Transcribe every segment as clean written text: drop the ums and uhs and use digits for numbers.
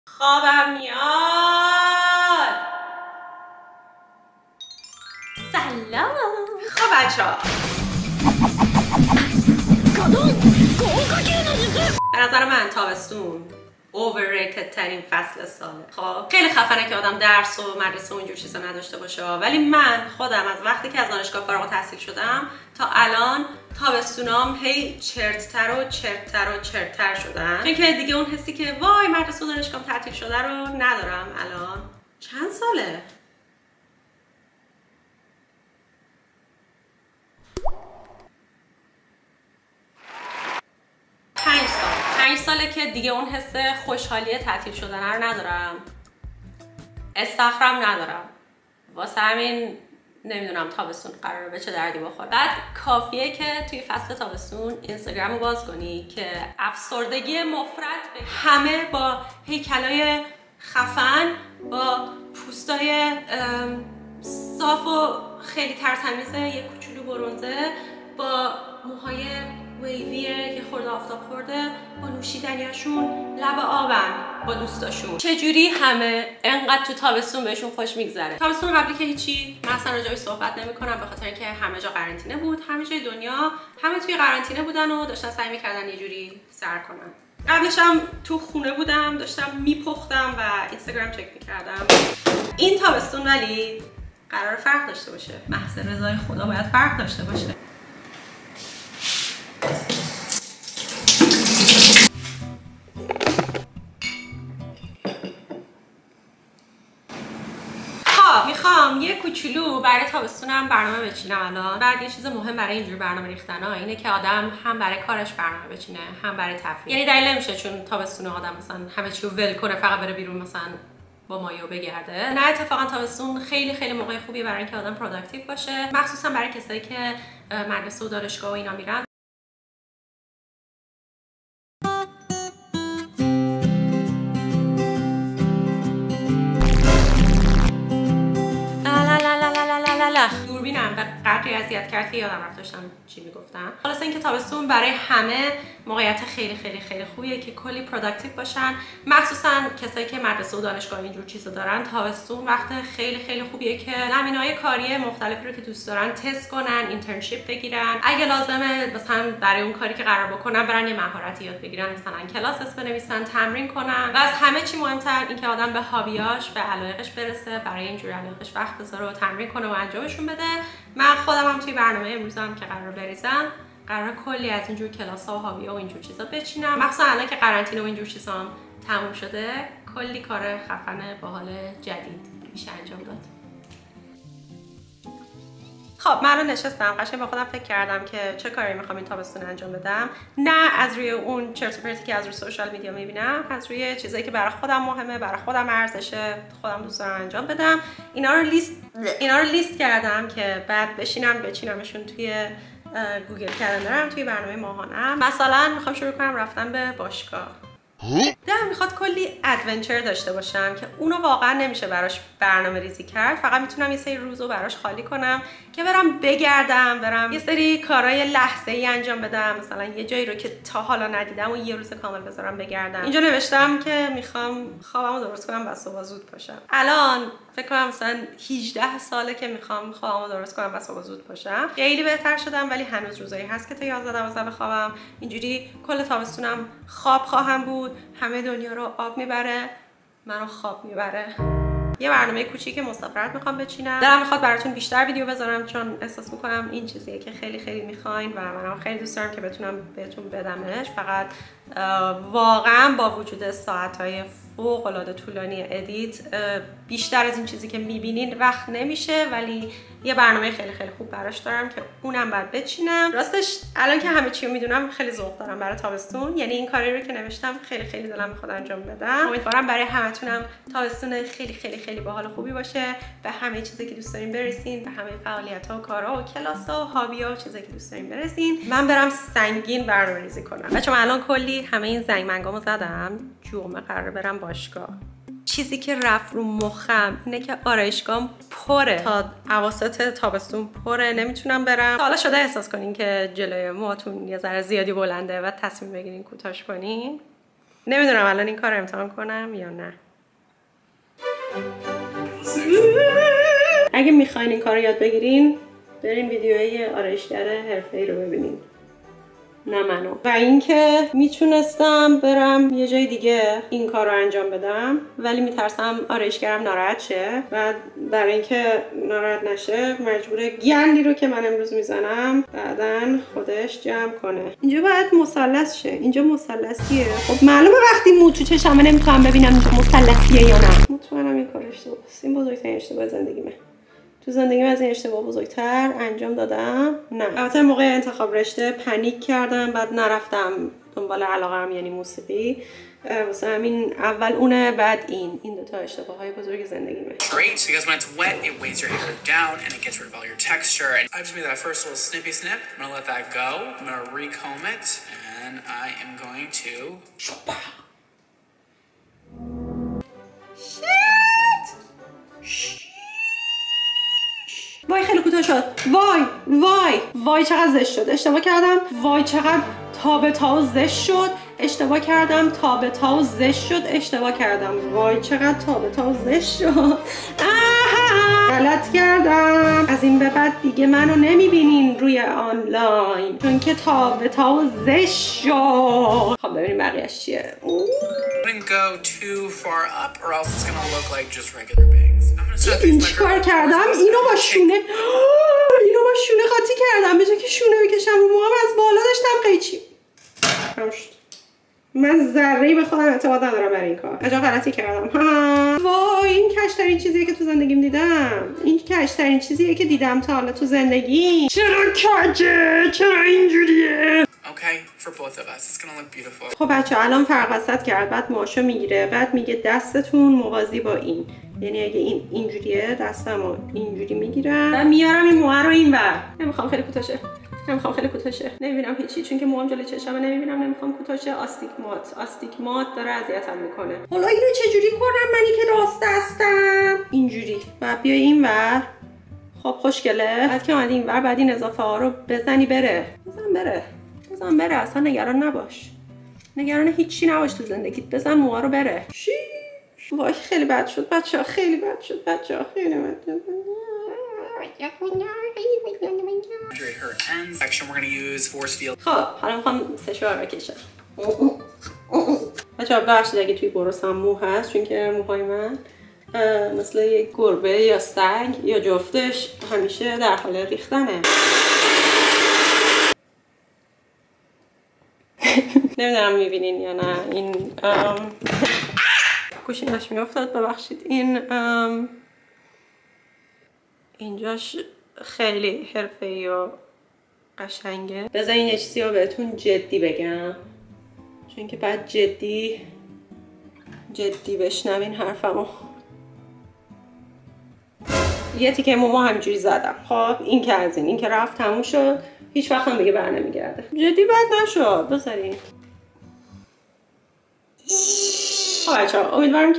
خوابم میاد. سلام. خب بچه‌ها، به نظر من تابستون overrated ترین فصل ساله. خب خیلی خفنه که آدم درس و مدرسه و اینجور چیزا نداشته باشه، ولی من خودم از وقتی که از دانشگاه فارغ التحصیل شدم تا الان تابستونام هی چرت‌تر و چرت‌تر شدن، چون که دیگه اون حسی که وای مدرسه و دانشگاه تعطیل شده رو ندارم. الان چند ساله؟ پنج ساله که دیگه اون حس خوشحالی تعطیل شدن رو ندارم. استخرم ندارم. واسه همین نمیدونم تابستون قراره به چه دردی بخوره. بعد کافیه که توی فصل تابستون اینستاگرام رو باز کنی که افسردگی مفرط به همه با هیکلای خفن، با پوستای صاف و خیلی ترتمیز، یه کوچولو برنزه، با موهای ویوی یه خورده آفتاب خورده، با نوشیدنیاشون لب آبن با دوستاشون. چجوری همه انقدر تو تابستون بهشون خوش میگذره؟ تابستون قبلی که هیچی، من اصلا راجعش صحبت نمی‌کنم به خاطر اینکه همه جا قرنطینه بود، همه جای دنیا همه توی قرنطینه بودن و داشتن سعی می‌کردن یه جوری سر کنن. قبلش هم تو خونه بودم، داشتم میپختم و اینستاگرام چک می‌کردم. این تابستون ولی قرار فرق داشته باشه. محض رضای خدا باید فرق داشته باشه. میخوام یه کوچولو برای تابستونم برنامه بچینم الان. بعد یه چیز مهم برای اینجور برنامه ریختن ها اینه که آدم هم برای کارش برنامه بچینه، هم برای تفریح. یعنی دلیل نمیشه چون تابستون آدم مثلا همه چی رو ول کنه فقط بره بیرون مثلا با مایو بگرده. نه، اتفاقا تابستون خیلی موقع خوبیه برای اینکه آدم پروداکتیو باشه، مخصوصا برای کسایی که مدرسه و دانشگاه و اینا میرن. دوربینم به قدری اذیت کرد که یادم رفت داشتم چی میگفتم. خلاص اینکه تابستون برای همه موقعیت خیلی خوبیه که کلی پروداکتیو باشن، مخصوصا کسایی که مدرسه و دانشگاه اینجور چیزا دارن. تابستون وقت خیلی خوبیه که زمینه‌های کاری مختلفی رو که دوست دارن تست کنن، اینترنشیپ بگیرن، اگه لازمه مثلا برای اون کاری که قرار بکنن برن یه مهارتی یاد بگیرن، مثلا کلاسس بنویسن، تمرین کنن. و از همه چی مهمتر اینکه آدم به هابیاش، به علایقش برسه، برای اینجور علایقش وقت بذاره و تمرین کنه و انجامشون بده. من خودم هم توی برنامه امروزم که قرار بریزم، قرار کلی از اینجور کلاس‌ها و هابی‌ها و اینجور چیزا بچینم. مخصوصا الان که قرنطینه و اینجور چیزا هم تموم شده، کلی کار خفن باحال جدید میشه انجام داد. خب من الان نشستم قشنگ با خودم فکر کردم که چه کاری میخوام این تابستون انجام بدم. نه از روی اون چرت و پرتی که از روی سوشال میدیا میبینم، از روی چیزایی که برای خودم مهمه، برای خودم ارزشه، خودم دوست دارم انجام بدم. اینا رو لیست کردم که بعد بچینمشون توی گوگل کلندرم، توی برنامه ماهانم. مثلا میخوام شروع کنم رفتن به باشگاه. دلم میخواد کلی ادونچر داشته باشم که اونو واقعا نمیشه براش برنامه ریزی کرد. فقط میتونم یه سری روزو براش خالی کنم که برم بگردم، برم یه سری کارهای لحظه‌ای انجام بدم، مثلا یه جایی رو که تا حالا ندیدم و یه روز کامل بذارم بگردم. اینجا نوشتم که میخوام خوابمو درست کنم و صبح زود پاشم. الان فکر کنم مثلا 18 ساله که میخوام خوابمو درست کنم و صبح زود پاشم. خیلی بهتر شدم ولی هنوز روزایی هست که تا 11-12 بخوابم. اینجوری کل تابستونم خواب خواهم بود. همه دنیا رو آب میبره، منو خواب میبره. یه برنامه کوچیک مسافرت میخوام بچینم. دلم میخواد براتون بیشتر ویدیو بذارم چون احساس میکنم این چیزیه که خیلی میخواین و منم خیلی دوست دارم که بتونم بهتون بدمش. فقط واقعا با وجود ساعتهای فوق‌العاده طولانی ادیت بیشتر از این چیزی که میبینین وقت نمیشه، ولی یه برنامه خیلی خوب براش دارم که اونم بعد بچینم. راستش الان که همه چی رو میدونم خیلی ذوق دارم برای تابستون، یعنی این کاری رو که نوشتم خیلی دلم میخواد انجام بدم. امیدوارم برای همتونم تابستون خیلی باحال خوبی باشه، به همه چیزی که دوست دارین برسین، به همه فعالیت‌ها و کارها و کلاس‌ها و هابی‌ها و چیزایی که دوست دارین برسین. من برم سنگین برنامه‌ریزی کنم. بچه‌ها الان کلی همه این زنگمنگامو زدم، جمعه قراره برم باشگاه. چیزی که رفت رو مخم اینه که آرایشگاهم پره، تا اواسط تابستون پره، نمیتونم برم. حالا شده احساس کنین که جلوی موهاتون یه ذره زیادی بلنده و تصمیم بگیرین کوتاش کنین. نمیدونم الان این کار امتحان کنم یا نه. اگه میخواین این کار رو یاد بگیرین برین ویدیوهای آرایشگر حرفه‌ای رو ببینین، نه منو. و اینکه میتونستم برم یه جای دیگه این کار رو انجام بدم ولی میترسم آرایشگرم ناراحت شه و برای اینکه ناراحت نشه مجبوره گندی رو که من امروز میزنم بعدن خودش جمع کنه. اینجا باید مثلث شه. اینجا مثلثیه. خب معلومه وقتی مو تو چشمه نمیتونم ببینم اینجا مثلثیه یا نه. مطمئنم این کار اشتباهه. این بزرگترین اشتباه زندگیمه. تو زندگیم از این اشتباه بزرگتر انجام دادم؟ نه. البته موقع انتخاب رشته پنیک کردم، بعد نرفتم دنبال علاقه‌ام یعنی موسیقی. واسه همین اول اونه بعد این دو تا اشتباه‌های بزرگ زندگیمه. Great, because when it's wet, it weighs your hair down and it gets rid of all your texture. And I just made that first little snippy snip. I'm gonna let that go. I'm gonna recomb it, and I am going to. وای خیلی کوتاه شد. وای چقدر زشت شد. اشتباه کردم. وای چقدر تا و زشت شد. اشتباه کردم. تا و زشت شد. اشتباه کردم. وای چقدر تا و زشت شد. غلط کردم. از این به بعد دیگه منو نمیبینین روی آنلاین چون که تا و زشت شد. خب ببینیم بقیه‌اش چیه. Wouldn't go too far up or else it's gonna look like just regular bangs. این چیکار کردم؟ اینو با شونه قاطی کردم. به جای که شونه بکشم رو موام از بالا داشتم قیچی. من ذره‌ای به خودم اعتماد ندارم برای این کار. عجب غلطی کردم. وای این کشترین چیزیه که تو زندگیم دیدم. این کشترین چیزیه که دیدم تا حالا تو زندگی. چرا کجه؟ چرا اینجوریه؟ Okay, for both of us, it's gonna look beautiful. خب بچه الان فرق وسط کرد. بعد موهاشو میگیره. بعد میگه دستتون موازی با این. یعنی اگه این اینجوریه دستمو اینجوری میگیرم و میارم این موها رو اینور. نمیخوام خیلی کوتاه شه. نمیبینم هیچی چون که موام جلوی چشمه نمیبینم. نمیخوام کوتاه شه. آستیگمات داره اذیتم میکنه. حالا اینو چجوری کنم منی که راست هستم؟ اینجوری. و بیای اینور. خب خوشگله. بعد که اومدی اینور بعد این اضافه ها رو بزنی بره. بزن بره. اصلا نگران نباش. نگران هیچی نباش تو زندگیت. بزن موها رو بره. وای خیلی بد شد بچه‌ها. خب حالا میخوام سشوار بکشم. بچه‌ها ببخشید اگه توی برسم مو هست چون که موهای من مثل یک گربه یا سگ یا جفتش همیشه در حال ریختنه. نمیدونم میبینین یا نه. این گوشینش میافتاد ببخشید. اینجاش خیلی حرفه‌ای و قشنگه. بذارین یه چیزی رو بهتون جدی بگم چون که بعد جدی بشنوین حرفمو. یه تیکه مومو همینجوری زدم. خب این که از این که رفت تموم شد. هیچ وقت هم دیگه بر نمیگرده. جدی بد نشد. بذارین. خب بچه‌ها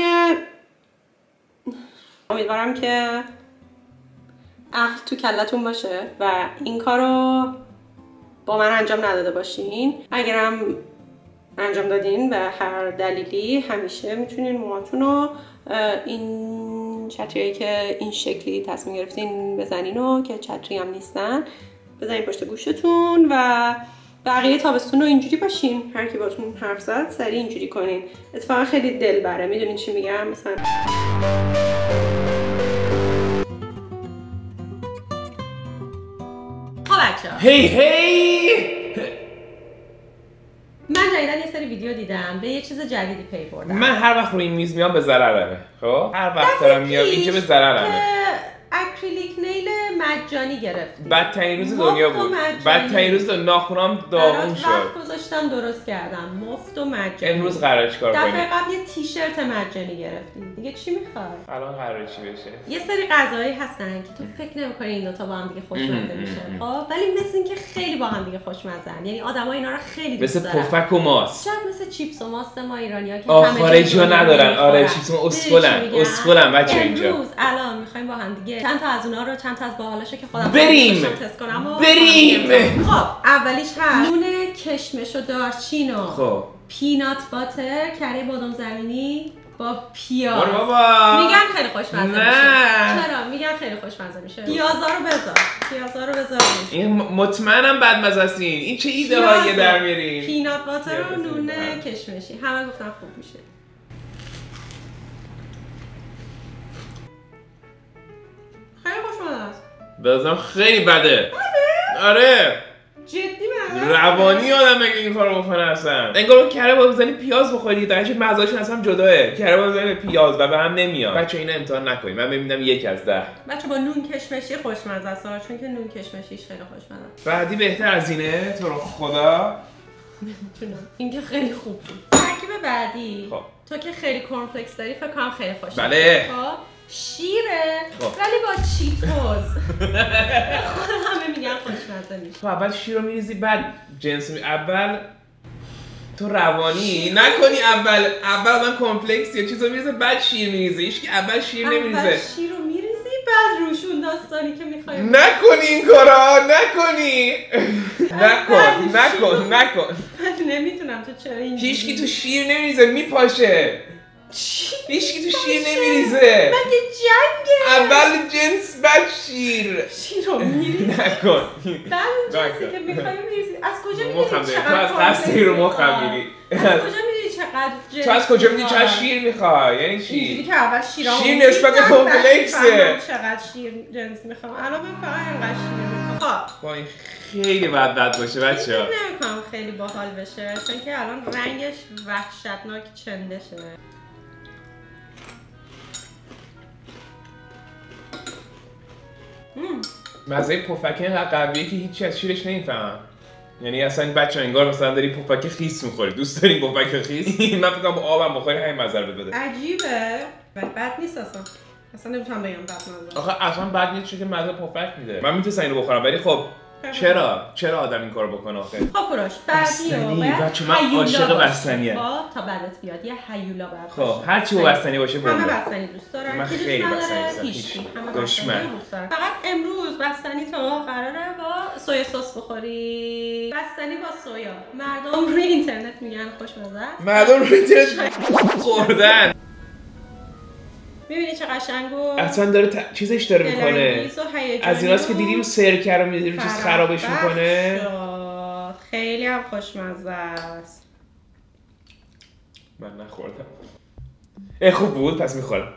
امیدوارم که عقل تو کلتون باشه و این کارو با من انجام نداده باشین. اگرم انجام دادین به هر دلیلی همیشه میتونین موهاتون رو این چتریایی که این شکلی تصمیم گرفتین بزنین و که چتری هم نیستن بزنین پشت گوشتون و بقیه تابستون رو اینجوری باشین. هر کی باتون حرف زد سریع اینجوری کنین. اتفاقا خیلی دلبره. میدونین چی میگم؟ مثلا هی من جدیدن یه سری ویدیو دیدم به یه چیز جدیدی پی بردم. من هر وقت روی این میز میام به ضررمه. خب هر وقت دارم میام اینجا به ضررمه. اکریلیک نیل مجانی گرفتم. بدترین روز دنیا بود. بدترین روز ناخونام داغون شد. وقت گذاشتم درست کردم. مفت و مجانی. امروز قراره چیکار کنیم؟ دفعه قبل یه تیشرت مجانی گرفتیم. دیگه چی میخوای؟ الان قراره چی بشه؟ یه سری غذاهایی هستن که تو فکر نمی‌کنی این دو تا با هم دیگه خوشمزه میشن. خب ولی مثل اینکه خیلی با هم دیگه خوشمزه‌ن. یعنی آدم‌ها اینا رو خیلی دوست دارن. مثل پفک و ماست. شاید مثل چیپس و ماست ما ایرانی‌ها که خارجی‌ها ندارن. آره چیپس ما اسکلن بچه‌ها اینجا. امروز الان می‌خوایم با هم دیگه چند تا از اونها رو چند تا از باحالاشو که خودم بریم تست کنم. خب اولیش هست نون کشمش و دارچین و خب پینات باتر، کره بادام زمینی با پیاز. برو بابا. میگن خیلی خوشمزه میشه. نه. چرا؟ میگن خیلی خوشمزه میشه. پیازا رو بذار. این مطمئنم بدمزه است. این چه ایده هایی در میارین؟ پینات باتر و نون کشمشی. همه گفتن خوب میشه. خیلی خوشمزه است. بازم خیلی بده. آره. جدی من روانی آدم مگه این کارو بکنه اصلا. انگار کره با بزنی پیاز بخوری، درجه مزه‌اش اصلا جداه. کره با بزنی پیاز و به هم نمیاد. بچه اینو امتحان نکنید. من ببینم 1 از 10. بچه با نون کشمشی خوشمزه است، چون که نون کشمشیش خیلی خوشمزه است. بعدی بهتر از اینه تو رو خدا. این که خیلی خوب بود. ترکیب بعدی. خب. تو که خیلی کورنفلکس داری فکر کنم خیلی خوشمزه. بله. خب شیره خب. ولی با چیتوز. همه میگن خوشمزه میشه. تو اول شیر رو میریزی بعد جنس اول تو روانی نکنی. اول آدم کمپلکس یا چیزو میریزه بعد شیر میریزه. هیچ که اول شیر نمیریزه. اول شیر رو میریزی بعد روشون داستانی که میخوای. نکنی این کارا، نکنی. نکن. من نمیتونم تو چرا اینجوری. هیچکی تو شیر نمیریزه، میپاشه. هیچکی تو شیر نمیریزه. مگه جنگه؟ اول جنس بعد شیر. شیر رو میریزی نکن. بعد اون جنسی که میخوای میریزی. از کجا میدونی تو از قصدی رو مخم میری. از کجا میدونی چقدر جنس؟ تو از کجا میدونی چقدر شیر میخوای؟ یعنی چی؟ اینجوری که اول شیر نسبت کمپلکسه. چقدر شیر جنس میخوام. الان من فقط اینقدر شیر میخوام. با این خیلی بد باشه بچه‌ها. نمی‌کنم خیلی باحال بشه چون که الان رنگش وحشتناک چندشه. مزه پفک اینقدر قویه که هیچی از شیرش نمیفهمم. یعنی اصلا بچه‌ها انگار مثلا داری پفک خیس می‌خوری. دوست داری پفک خیس؟ من فکر کنم با آبم بخوری همین مزه رو بده. عجیبه ولی بد نیست اصلا نمیتونم بگم بد مزه. آخه اصلا بد نیست چون که مزه پفک میده. من میتونم اینو بخورم ولی خب چرا آدم این کارو بکنه آخه؟ خب کوروش بستنی بچه من عاشق بستنیه. تا بعدت بیاد یه هیولا بعد. خب هر چی با بستنی باشه همه بستنی دوست دارن. من خیلی بستنی دوست دارم. دشمن. فقط امروز بستنی تو قراره با سویا سس بخوری. بستنی با سویا. مردم روی اینترنت میگن خوشمزه است. مردم روی اینترنت خوردن. میبینی چه قشنگ و اصلا داره چیزش داره میکنه. از ایناست که دیدیم سرکه رو میذاره چیز خرابش میکنه. خیلی هم خوشمزه است. من نخوردم. خوب بود پس میخورم.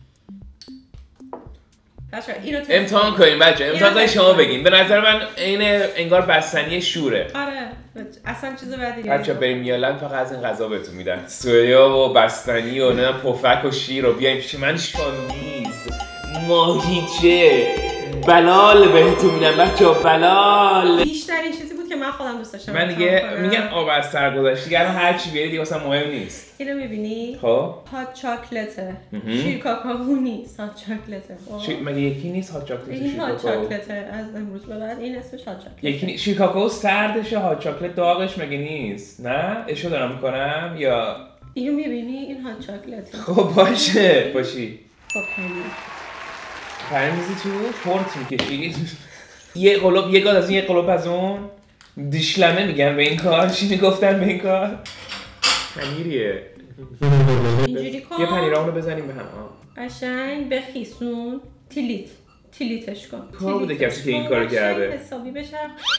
امتحان کنیم بچه. امتحان کنیم شما بگیم. به نظر من این انگار بستنی شوره. آره اصلا چیز بدی نیست. بچه بریم میالند فقط از این غذا بهتون میدن. سویا و بستنی و نه پفک و شیر و بیایم پیش من شامیز ماهیچه بلال بهتون میدن بچه. بلال بیشترین چیزی بود که من خودم دوست داشتم. من دیگه میگن آب از سر گذشت دیگه. هر چی بیاری دیگه واسه مهم نیست. اینو میبینی؟ خب هات چاکلته. شیر کاکائو نیست، هات چاکلته. مگه یکی نیست هات چاکلت؟ این هات چاکلته از امروز به بعد این اسمش هات چاکلت. یکی شیر کاکائو سردشه، هات چاکلت داغش مگه نیست؟ نه اشو دارم میکنم یا اینو میبینی؟ این هات چاکلته. خب باشه باشی. خب پنیر میزی تو پورت میکشی. یه قلوب یه گاز از این یه قلوب از اون دیشلمه میگن به این کار. چی میگفتن به این کار؟ پنیریه. اینجوری کن. یه پنیرامونو بزنیم به هم. قشنگ بخیسون. تیلیتش کن. کار بوده کسی که این کارو کرده. حسابی بشه.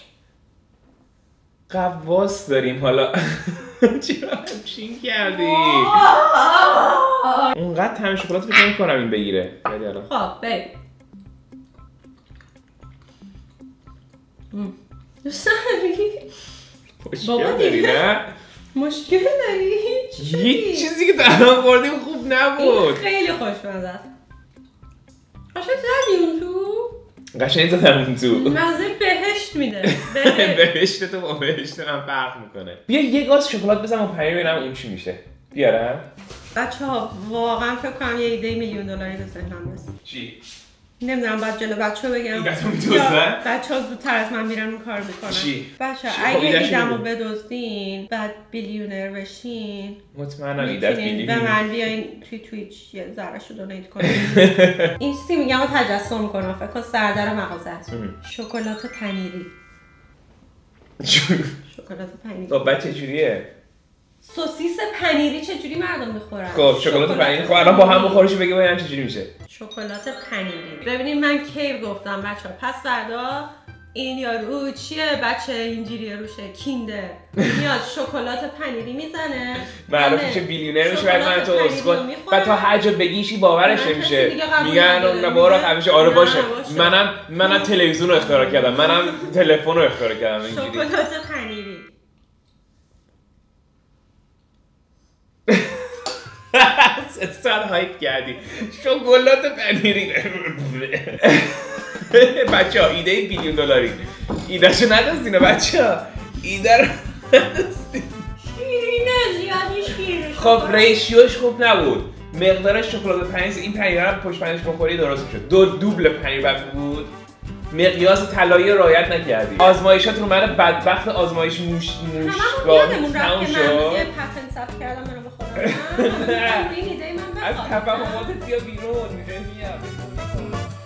قواس داریم حالا. چرا همچین کردی؟ اونقدر همه شکلات فکر نمی‌کنم این بگیره. خب بریم. دوست داری؟ مشکل داری نه؟ مشکل داری؟ هیچ چیزی که الان خوردیم خوب نبود. خیلی خوشمزه است. قشنگ زدی اون تو؟ قشنگ زدم اون تو. مزه بهشت میده. بهشت تو با بهشت من فرق میکنه. بیا یه گاز شکلات بزنم و پنیر ببینم اون چی میشه. بیارم؟ بچه‌ها واقعا فکر کنم یه ایده $1,000,000 به ذهنم رسید. چی؟ نمیدونم بعد جلو بچه‌ها بگم. ایده‌تو می‌دزدن؟ بچه‌ها زودتر از من میرن اون کار میکنن. چی؟ بچه‌ها اگه ایده‌مو بدزدین بعد بیلیونر بشین. مطمئنم ایده‌ت بیلیونر. به من بیاین توی تویچ یه ذره‌شو دونیت کنین. این چیزی میگم و تجسم میکنم فکر کنم سردر مغازه. شکلات پنیری. شکلات پنیری. خب بعد چجوریه؟ سوسیس پنیری چجوری مردم میخورن؟ خب شکلات پنیری خب الان با هم بخورش بگه باید چجوری میشه؟ شکلات پنیری. ببینید من کی گفتم بچه‌ها پس فردا این یارو چیه بچه اینجوریه روشه کینده میاد شکلات پنیری میزنه معروف میشه بیلیونر میشه بعد من تو اسکول بعد تا هر جا بگیشی باورش نمیشه میگن اون بارا همیشه آره باشه منم تلویزیون رو اختراع کردم منم تلفن رو اختراع کردم اینجوری شکلات پنیری سر هایپ کردی شکلات پنیری بچه ها ایده بیلیون دلاری ایدهشو ندستینه بچه ها ایده رو ندستین شیرینه زیادی شیرینه خب ریشیوش خوب نبود مقدار شکلات پنیر این پنیر هم پشت پنیرش بخوری درست میشد دوبل پنیر بعد بود مقیاس طلایی رعایت نکردی از رو من بدبخت آزمایش موشگاه تموم شد من پتن ثبت کردم منو بخورم این ایده من از تفاهماتت بیا بیرون میگه میاد